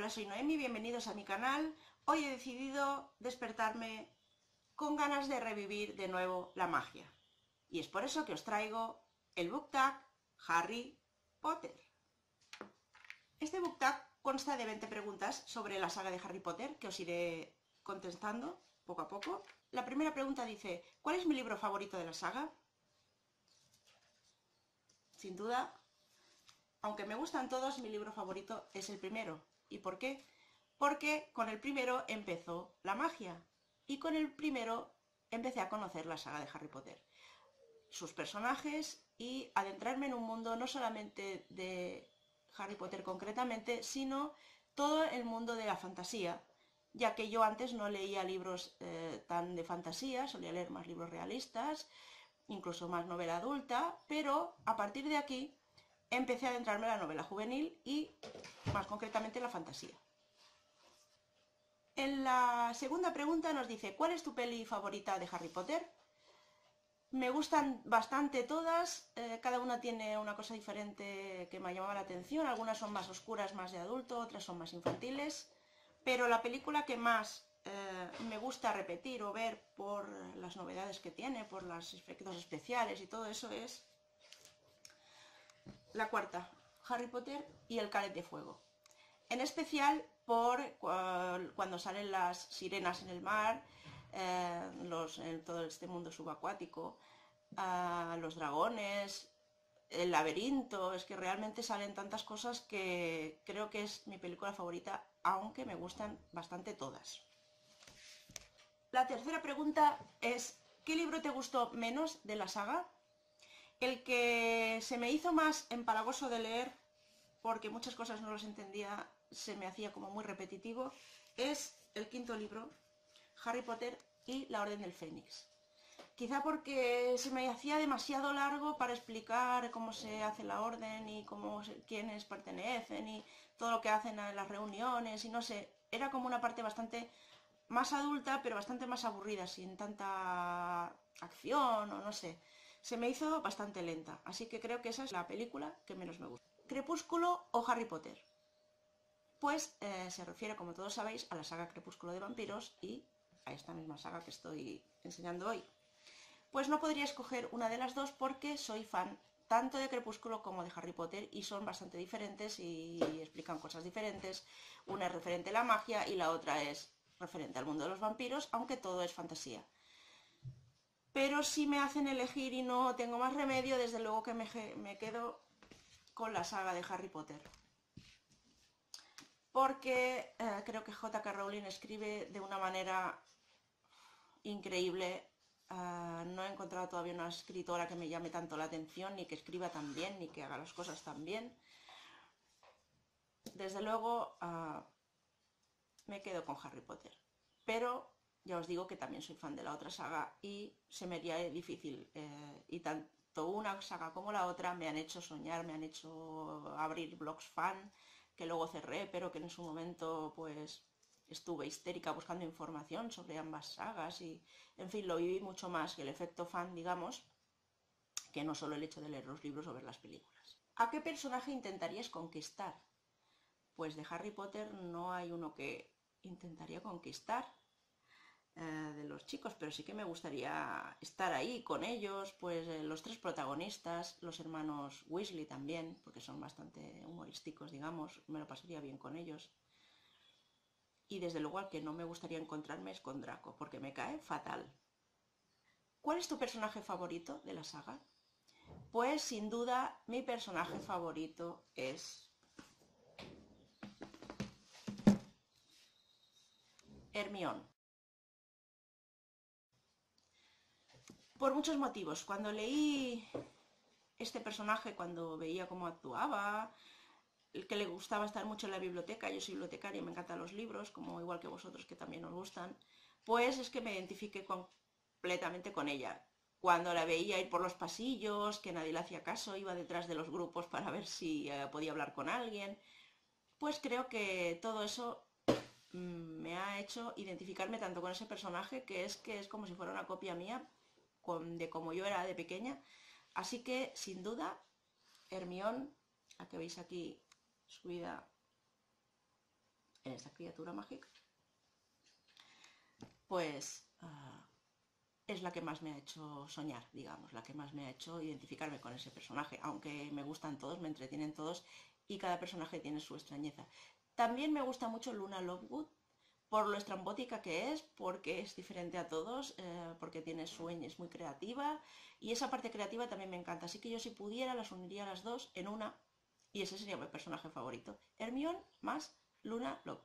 Hola, soy Noemi, bienvenidos a mi canal. Hoy he decidido despertarme con ganas de revivir de nuevo la magia. Y es por eso que os traigo el book tag Harry Potter. Este book tag consta de 20 preguntas sobre la saga de Harry Potter que os iré contestando poco a poco. La primera pregunta dice, ¿cuál es mi libro favorito de la saga? Sin duda, aunque me gustan todos, mi libro favorito es el primero. ¿Y por qué? Porque con el primero empezó la magia y con el primero empecé a conocer la saga de Harry Potter, sus personajes y adentrarme en un mundo no solamente de Harry Potter concretamente, sino todo el mundo de la fantasía, ya que yo antes no leía libros tan de fantasía, solía leer más libros realistas, incluso más novela adulta, pero a partir de aquí empecé a adentrarme en la novela juvenil y más concretamente la fantasía. En la segunda pregunta nos dice, ¿cuál es tu peli favorita de Harry Potter? Me gustan bastante todas, cada una tiene una cosa diferente que me ha llamado la atención, algunas son más oscuras, más de adulto, otras son más infantiles, pero la película que más me gusta repetir o ver por las novedades que tiene, por los efectos especiales y todo eso es la cuarta, Harry Potter y el Cáliz de Fuego. En especial por cuando salen las sirenas en el mar, en todo este mundo subacuático, los dragones, el laberinto, es que realmente salen tantas cosas que creo que es mi película favorita, aunque me gustan bastante todas. La tercera pregunta es, ¿qué libro te gustó menos de la saga? El que se me hizo más empalagoso de leer, porque muchas cosas no los entendía, se me hacía como muy repetitivo, es el quinto libro, Harry Potter y la Orden del Fénix. Quizá porque se me hacía demasiado largo para explicar cómo se hace la orden y quiénes pertenecen y todo lo que hacen en las reuniones y no sé, era como una parte bastante más adulta pero bastante más aburrida, sin tanta acción o no sé. Se me hizo bastante lenta, así que creo que esa es la película que menos me gusta. ¿Crepúsculo o Harry Potter? Pues se refiere, como todos sabéis, a la saga Crepúsculo de vampiros y a esta misma saga que estoy enseñando hoy. Pues no podría escoger una de las dos porque soy fan tanto de Crepúsculo como de Harry Potter y son bastante diferentes y explican cosas diferentes. Una es referente a la magia y la otra es referente al mundo de los vampiros, aunque todo es fantasía. Pero si me hacen elegir y no tengo más remedio, desde luego que me quedo con la saga de Harry Potter. Porque creo que J.K. Rowling escribe de una manera increíble. No he encontrado todavía una escritora que me llame tanto la atención, ni que escriba tan bien, ni que haga las cosas tan bien. Desde luego me quedo con Harry Potter. Pero ya os digo que también soy fan de la otra saga y se me haría difícil. Y tanto una saga como la otra me han hecho soñar, me han hecho abrir blogs fan, que luego cerré, pero que en su momento pues estuve histérica buscando información sobre ambas sagas y, en fin, lo viví mucho más que el efecto fan, digamos, que no solo el hecho de leer los libros o ver las películas. ¿A qué personaje intentarías conquistar? Pues de Harry Potter no hay uno que intentaría conquistar de los chicos, pero sí que me gustaría estar ahí con ellos, pues los tres protagonistas, los hermanos Weasley también, porque son bastante humorísticos, digamos, me lo pasaría bien con ellos. Y desde luego al que no me gustaría encontrarme es con Draco, porque me cae fatal. ¿Cuál es tu personaje favorito de la saga? Pues sin duda mi personaje favorito es Hermione. Por muchos motivos. Cuando leí este personaje, cuando veía cómo actuaba, el que le gustaba estar mucho en la biblioteca, yo soy bibliotecaria y me encantan los libros, como igual que vosotros que también os gustan, pues es que me identifiqué completamente con ella. Cuando la veía ir por los pasillos, que nadie le hacía caso, iba detrás de los grupos para ver si podía hablar con alguien, pues creo que todo eso me ha hecho identificarme tanto con ese personaje que es como si fuera una copia mía de como yo era de pequeña. Así que, sin duda, Hermione, la que veis aquí subida en esta criatura mágica, pues es la que más me ha hecho soñar, digamos, la que más me ha hecho identificarme con ese personaje, aunque me gustan todos, me entretienen todos y cada personaje tiene su extrañeza. También me gusta mucho Luna Lovegood, por lo estrambótica que es, porque es diferente a todos, porque tiene sueños, es muy creativa, y esa parte creativa también me encanta, así que yo si pudiera las uniría a las dos en una, y ese sería mi personaje favorito, Hermione más Luna Lovegood.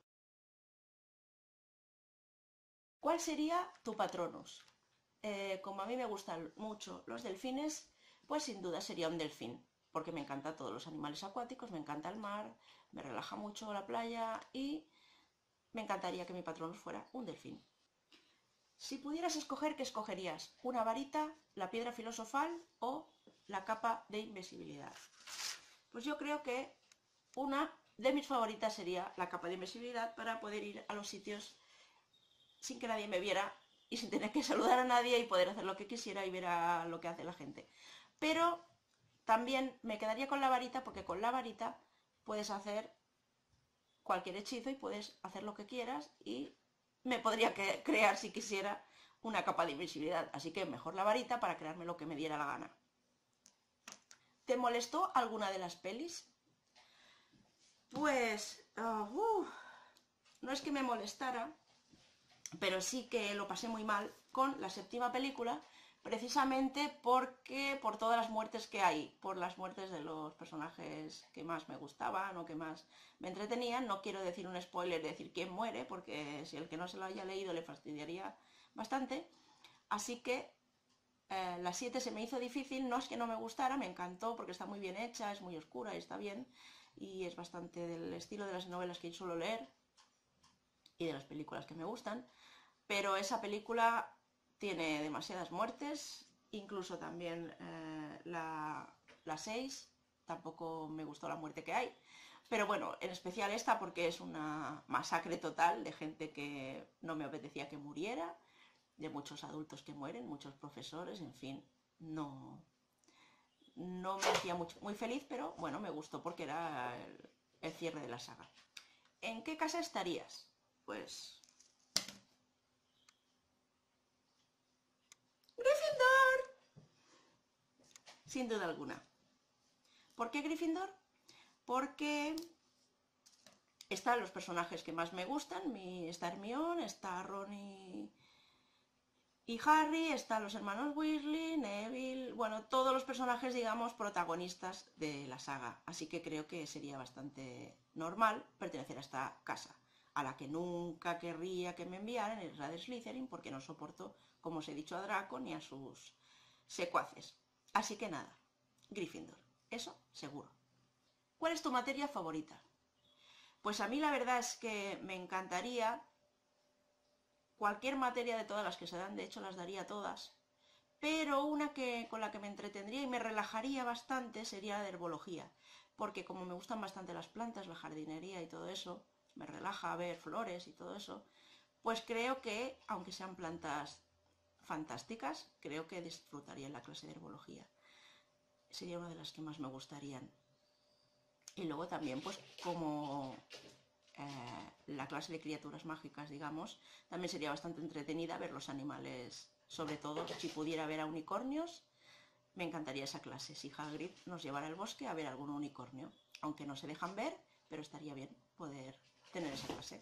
¿Cuál sería tu Patronus? Como a mí me gustan mucho los delfines, pues sin duda sería un delfín, porque me encantan todos los animales acuáticos, me encanta el mar, me relaja mucho la playa y me encantaría que mi Patronus fuera un delfín. Si pudieras escoger, ¿qué escogerías? ¿Una varita, la piedra filosofal o la capa de invisibilidad? Pues yo creo que una de mis favoritas sería la capa de invisibilidad para poder ir a los sitios sin que nadie me viera y sin tener que saludar a nadie y poder hacer lo que quisiera y ver a lo que hace la gente. Pero también me quedaría con la varita porque con la varita puedes hacer cualquier hechizo y puedes hacer lo que quieras y me podría crear si quisiera una capa de invisibilidad. Así que mejor la varita para crearme lo que me diera la gana. ¿Te molestó alguna de las pelis? Pues no es que me molestara, pero sí que lo pasé muy mal con la séptima película, precisamente porque por todas las muertes que hay, por las muertes de los personajes que más me gustaban o que más me entretenían. No quiero decir un spoiler de decir quién muere, porque si el que no se lo haya leído le fastidiaría bastante. Así que la 7 se me hizo difícil, no es que no me gustara, me encantó porque está muy bien hecha, es muy oscura y está bien, y es bastante del estilo de las novelas que yo suelo leer y de las películas que me gustan. Pero esa película tiene demasiadas muertes, incluso también la 6, tampoco me gustó la muerte que hay. Pero bueno, en especial esta porque es una masacre total de gente que no me apetecía que muriera, de muchos adultos que mueren, muchos profesores, en fin, no me hacía muy feliz, pero bueno, me gustó porque era el cierre de la saga. ¿En qué casa estarías? Pues Gryffindor, sin duda alguna. ¿Por qué Gryffindor? Porque están los personajes que más me gustan, está Hermione, está Ron y Harry, están los hermanos Weasley, Neville, bueno, todos los personajes, digamos, protagonistas de la saga. Así que creo que sería bastante normal pertenecer a esta casa, a la que nunca querría que me enviaran, es la de Slytherin, porque no soporto, como os he dicho, a Draco ni a sus secuaces. Así que nada, Gryffindor, eso seguro. ¿Cuál es tu materia favorita? Pues a mí la verdad es que me encantaría cualquier materia de todas las que se dan, de hecho las daría todas, pero una con la que me entretendría y me relajaría bastante sería la de herbología, porque como me gustan bastante las plantas, la jardinería y todo eso, me relaja ver flores y todo eso, pues creo que, aunque sean plantas fantásticas, creo que disfrutaría en la clase de herbología. Sería una de las que más me gustarían. Y luego también, pues como la clase de criaturas mágicas, digamos, también sería bastante entretenida ver los animales, sobre todo si pudiera ver a unicornios, me encantaría esa clase, si Hagrid nos llevara al bosque a ver algún unicornio, aunque no se dejan ver, pero estaría bien poder tener esa clase.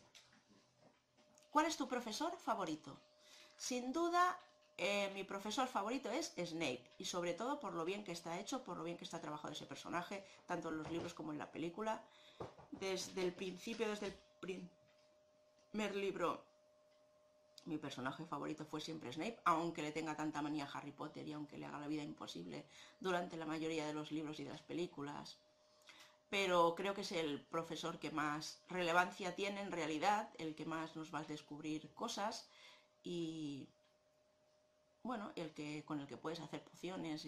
¿Cuál es tu profesor favorito? Sin duda, mi profesor favorito es Snape, y sobre todo por lo bien que está hecho, por lo bien que está trabajado ese personaje, tanto en los libros como en la película. Desde el principio, desde el primer libro, mi personaje favorito fue siempre Snape, aunque le tenga tanta manía a Harry Potter y aunque le haga la vida imposible durante la mayoría de los libros y de las películas. Pero creo que es el profesor que más relevancia tiene en realidad, el que más nos va a descubrir cosas y bueno, con el que puedes hacer pociones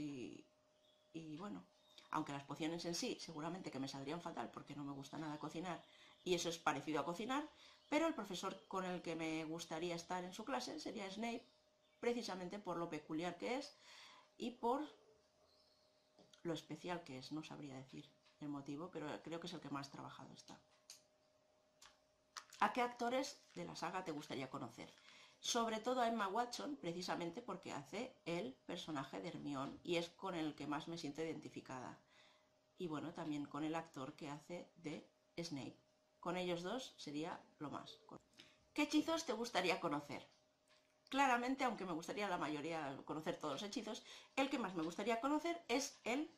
y bueno, aunque las pociones en sí seguramente que me saldrían fatal porque no me gusta nada cocinar y eso es parecido a cocinar, pero el profesor con el que me gustaría estar en su clase sería Snape, precisamente por lo peculiar que es y por lo especial que es, no sabría decir el motivo, pero creo que es el que más trabajado está. ¿A qué actores de la saga te gustaría conocer? Sobre todo a Emma Watson, precisamente porque hace el personaje de Hermione y es con el que más me siento identificada. Y bueno, también con el actor que hace de Snape. Con ellos dos sería lo más. ¿Qué hechizos te gustaría conocer? Claramente, aunque me gustaría la mayoría conocer todos los hechizos, el que más me gustaría conocer es el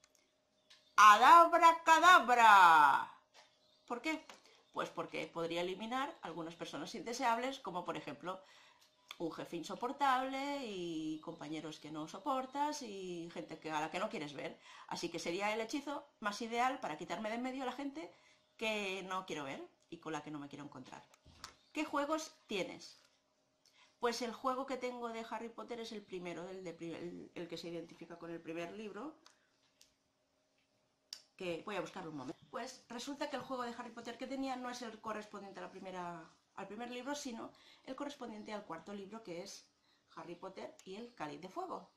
Abracadabra. ¿Por qué? Pues porque podría eliminar algunas personas indeseables, como por ejemplo un jefe insoportable y compañeros que no soportas y gente a la que no quieres ver. Así que sería el hechizo más ideal para quitarme de en medio a la gente que no quiero ver y con la que no me quiero encontrar. ¿Qué juegos tienes? Pues el juego que tengo de Harry Potter es el primero, el que se identifica con el primer libro, que voy a buscarlo un momento. Pues resulta que el juego de Harry Potter que tenía no es el correspondiente al primer libro, sino el correspondiente al cuarto libro, que es Harry Potter y el Cáliz de Fuego.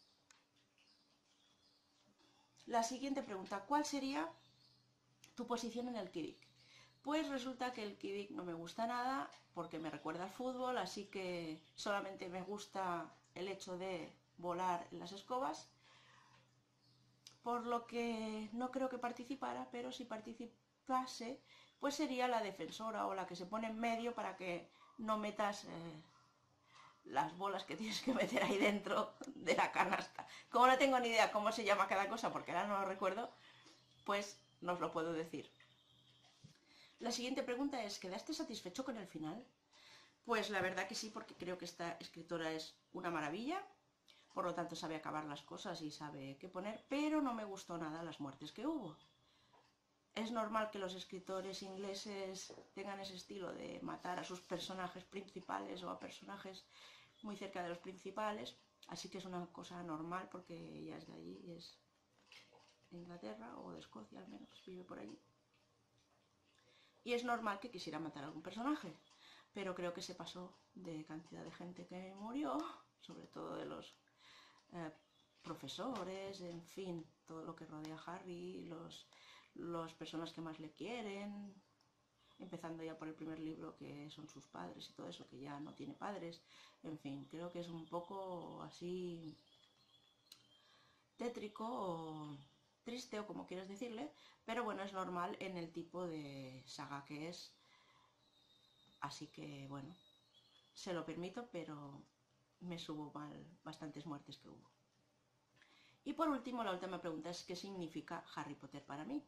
La siguiente pregunta, ¿cuál sería tu posición en el Quidditch? Pues resulta que el Quidditch no me gusta nada porque me recuerda al fútbol, así que solamente me gusta el hecho de volar en las escobas, por lo que no creo que participara, pero si participase, pues sería la defensora o la que se pone en medio para que no metas las bolas que tienes que meter ahí dentro de la canasta. Como no tengo ni idea cómo se llama cada cosa, porque ahora no lo recuerdo, pues no os lo puedo decir. La siguiente pregunta es, ¿quedaste satisfecho con el final? Pues la verdad que sí, porque creo que esta escritora es una maravilla, por lo tanto sabe acabar las cosas y sabe qué poner, pero no me gustó nada las muertes que hubo. Es normal que los escritores ingleses tengan ese estilo de matar a sus personajes principales o a personajes muy cerca de los principales, así que es una cosa normal porque ella es de allí, es de Inglaterra o de Escocia al menos, vive por allí. Y es normal que quisiera matar a algún personaje, pero creo que se pasó de cantidad de gente que murió, sobre todo de los profesores, en fin, todo lo que rodea a Harry, las personas que más le quieren, empezando ya por el primer libro que son sus padres y todo eso, que ya no tiene padres, en fin, creo que es un poco así tétrico o triste o como quieras decirle, pero bueno, es normal en el tipo de saga que es, así que bueno, se lo permito, pero me subo mal bastantes muertes que hubo. Y por último, la última pregunta es ¿qué significa Harry Potter para mí?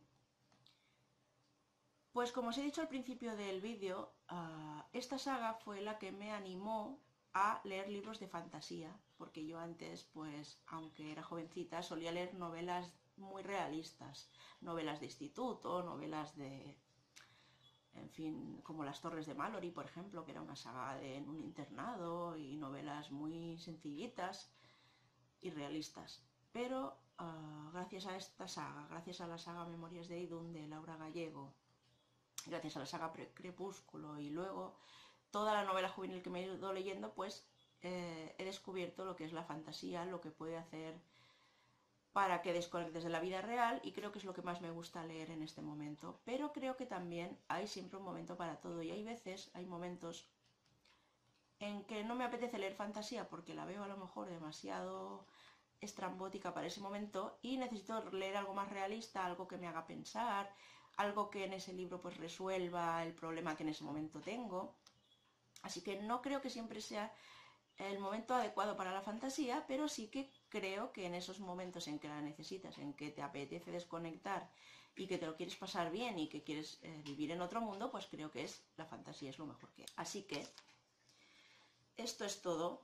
Pues como os he dicho al principio del vídeo, esta saga fue la que me animó a leer libros de fantasía, porque yo antes, pues, aunque era jovencita, solía leer novelas muy realistas, novelas de instituto, novelas de, en fin, como Las Torres de Malory, por ejemplo, que era una saga en un internado, y novelas muy sencillitas y realistas. Pero gracias a esta saga, gracias a la saga Memorias de Idun de Laura Gallego, gracias a la saga Crepúsculo y luego toda la novela juvenil que me he ido leyendo, pues he descubierto lo que es la fantasía, lo que puede hacer para que desconectes de la vida real, y creo que es lo que más me gusta leer en este momento. Pero creo que también hay siempre un momento para todo, y hay veces, hay momentos en que no me apetece leer fantasía porque la veo a lo mejor demasiado estrambótica para ese momento y necesito leer algo más realista, algo que me haga pensar, algo que en ese libro pues resuelva el problema que en ese momento tengo. Así que no creo que siempre sea el momento adecuado para la fantasía, pero sí que creo que en esos momentos en que la necesitas, en que te apetece desconectar y que te lo quieres pasar bien y que quieres vivir en otro mundo, pues creo que la fantasía es lo mejor que hay. Así que esto es todo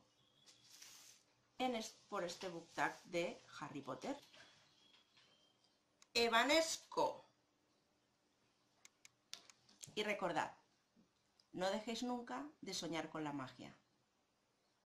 por este book tag de Harry Potter. Evanesco. Y recordad, no dejéis nunca de soñar con la magia.